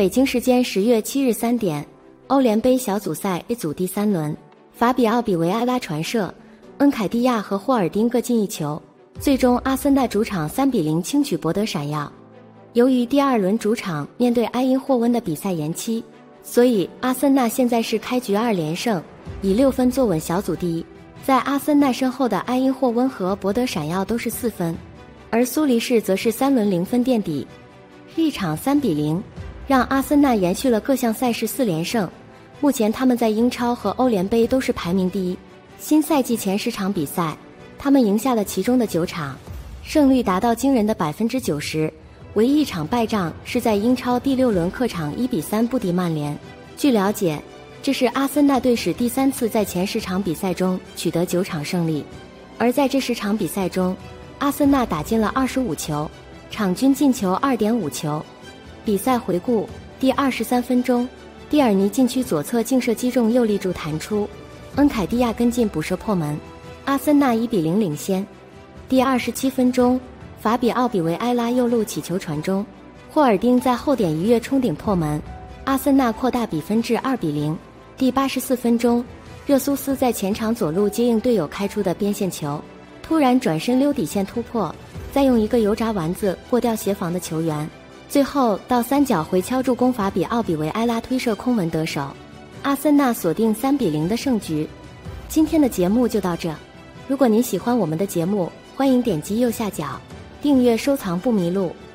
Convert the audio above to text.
北京时间10月7日3点，欧联杯小组赛 A 组第3轮，法比奥比维埃拉传射，恩凯蒂亚和霍尔丁各进一球，最终阿森纳主场3-0轻取博德闪耀。由于第2轮主场面对埃因霍温的比赛延期，所以阿森纳现在是开局2连胜，以6分坐稳小组第一。在阿森纳身后的埃因霍温和博德闪耀都是4分，而苏黎世则是3轮0分垫底，一场3-0，让阿森纳延续了各项赛事4连胜。目前他们在英超和欧联杯都是排名第一。新赛季前10场比赛，他们赢下了其中的9场，胜率达到惊人的90%，唯一一场败仗是在英超第6轮客场1-3不敌曼联。据了解，这是阿森纳队史第3次在前10场比赛中取得9场胜利，而在这10场比赛中，阿森纳打进了25球，场均进球 2.5 球。比赛回顾：第23分钟，蒂尔尼禁区左侧劲射击中右立柱弹出，恩凯蒂亚跟进补射破门，阿森纳1-0领先。第27分钟，法比奥比维埃拉右路起球传中，霍尔丁在后点一跃冲顶破门，阿森纳扩大比分至2-0。第84分钟，热苏斯在前场左路接应队友开出的边线球，突然转身溜底线突破，再用一个油炸丸子过掉协防的球员，最后到3脚回敲助攻，法比奥比维埃拉推射空门得手，阿森纳锁定3-0的胜局。今天的节目就到这，如果您喜欢我们的节目，欢迎点击右下角订阅收藏不迷路。